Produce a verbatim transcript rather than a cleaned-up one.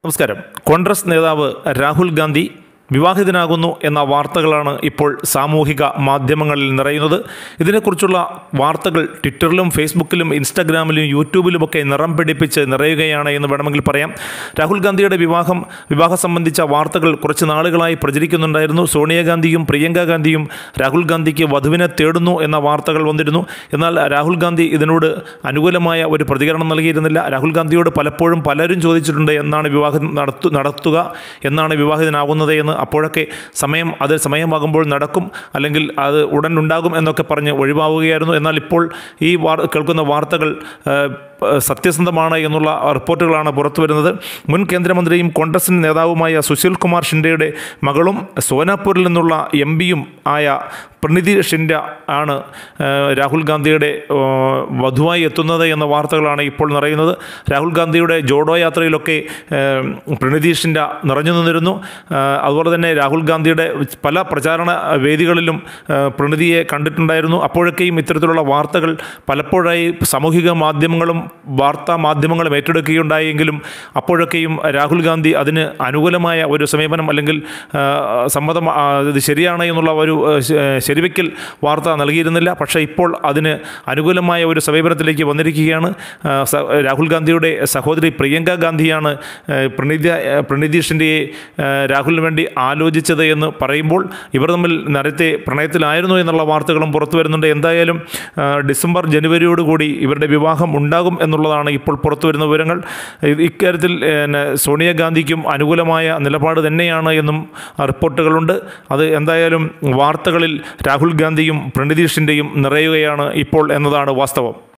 നമസ്കാരം. കോൺഗ്രസ് നേതാവ് രാഹുൽ ഗാന്ധി വിവാഹിതനാകുന്നു എന്ന വാർത്തകളാണ് ഇപ്പോൾ സാമൂഹിക മാധ്യമങ്ങളിൽ നിറയുന്നത്. ഇതിനെക്കുറിച്ചുള്ള വാർത്തകൾ ട്വിറ്ററിലും ഫേസ്ബുക്കിലും ഇൻസ്റ്റാഗ്രാമിലും യൂട്യൂബിലുമൊക്കെ നിറം പിടിപ്പിച്ച് നിറയുകയാണ് എന്ന് വേണമെങ്കിൽ പറയാം. രാഹുൽ ഗാന്ധിയുടെ വിവാഹം വിവാഹം സംബന്ധിച്ച വാർത്തകൾ കുറച്ച് നാളുകളായി പ്രചരിക്കുന്നുണ്ടായിരുന്നു. സോണിയാഗാന്ധിയും പ്രിയങ്ക ഗാന്ധിയും രാഹുൽ ഗാന്ധിക്ക് വധുവിനെ തേടുന്നു എന്ന വാർത്തകൾ വന്നിരുന്നു. എന്നാൽ രാഹുൽ ഗാന്ധി ഇതിനോട് അനുകൂലമായ ഒരു പ്രതികരണം നൽകിയിരുന്നില്ല. രാഹുൽ ഗാന്ധിയോട് പലപ്പോഴും പലരും ചോദിച്ചിട്ടുണ്ട് എന്നാണ് വിവാഹം നടത്തു നടത്തുക എന്നാണ് വിവാഹിതനാകുന്നത് എന്ന്. അപ്പോഴൊക്കെ സമയം അത് സമയമാകുമ്പോൾ നടക്കും, അല്ലെങ്കിൽ അത് ഉടൻ ഉണ്ടാകും എന്നൊക്കെ പറഞ്ഞ് ഒഴിവാവുകയായിരുന്നു. എന്നാൽ ഇപ്പോൾ ഈ വാർ കേൾക്കുന്ന വാർത്തകൾ സത്യസന്ധമാണ് എന്നുള്ള റിപ്പോർട്ടുകളാണ് പുറത്തു വരുന്നത്. മുൻ കേന്ദ്രമന്ത്രിയും കോൺഗ്രസ് നേതാവുമായ സുശീൽ കുമാർ ഷിൻഡെയുടെ മകളും സോനാപൂരിൽ നിന്നുള്ള എം പിയും ആയ പ്രണീതി ഷിൻഡെ ആണ് രാഹുൽ ഗാന്ധിയുടെ വധുവായി എത്തുന്നത് എന്ന വാർത്തകളാണ് ഇപ്പോൾ നിറയുന്നത്. രാഹുൽ ഗാന്ധിയുടെ ജോഡോ യാത്രയിലൊക്കെ പ്രണീതി ഷിൻഡെ നിറഞ്ഞു നിന്നിരുന്നു. അതുപോലെ തന്നെ രാഹുൽ ഗാന്ധിയുടെ പല പ്രചാരണ വേദികളിലും പ്രണീതിയെ കണ്ടിട്ടുണ്ടായിരുന്നു. അപ്പോഴൊക്കെയും ഇത്തരത്തിലുള്ള വാർത്തകൾ പലപ്പോഴായി സാമൂഹിക മാധ്യമങ്ങളും വാർത്താ മാധ്യമങ്ങളും ഏറ്റെടുക്കുകയുണ്ടായെങ്കിലും അപ്പോഴൊക്കെയും രാഹുൽ ഗാന്ധി അതിന് അനുകൂലമായ ഒരു സമീപനം അല്ലെങ്കിൽ സമ്മതം ഇത് ശരിയാണ് എന്നുള്ള ഒരു ശരിവയ്ക്കൽ വാർത്ത നൽകിയിരുന്നില്ല. പക്ഷേ ഇപ്പോൾ അതിന് അനുകൂലമായ ഒരു സമീപനത്തിലേക്ക് വന്നിരിക്കുകയാണ്. രാഹുൽ ഗാന്ധിയുടെ സഹോദരി പ്രിയങ്ക ഗാന്ധിയാണ് പ്രണീതി പ്രണീതി ഷിൻഡെയെ രാഹുലിന് വേണ്ടി ആലോചിച്ചത് എന്ന് പറയുമ്പോൾ ഇവർ തമ്മിൽ നേരത്തെ പ്രണയത്തിലായിരുന്നു എന്നുള്ള വാർത്തകളും പുറത്തു വരുന്നുണ്ട്. എന്തായാലും ഡിസംബർ ജനുവരിയോടുകൂടി ഇവരുടെ വിവാഹം ഉണ്ടാകും എന്നുള്ളതാണ് ഇപ്പോൾ പുറത്തു വരുന്ന വിവരങ്ങൾ. ഇക്കാര്യത്തിൽ സോണിയാഗാന്ധിക്കും അനുകൂലമായ നിലപാട് തന്നെയാണ് എന്നും റിപ്പോർട്ടുകളുണ്ട്. അത് എന്തായാലും വാർത്തകളിൽ രാഹുൽ ഗാന്ധിയും പ്രണീതി ഷിൻഡെയും നിറയുകയാണ് ഇപ്പോൾ എന്നതാണ് വാസ്തവം.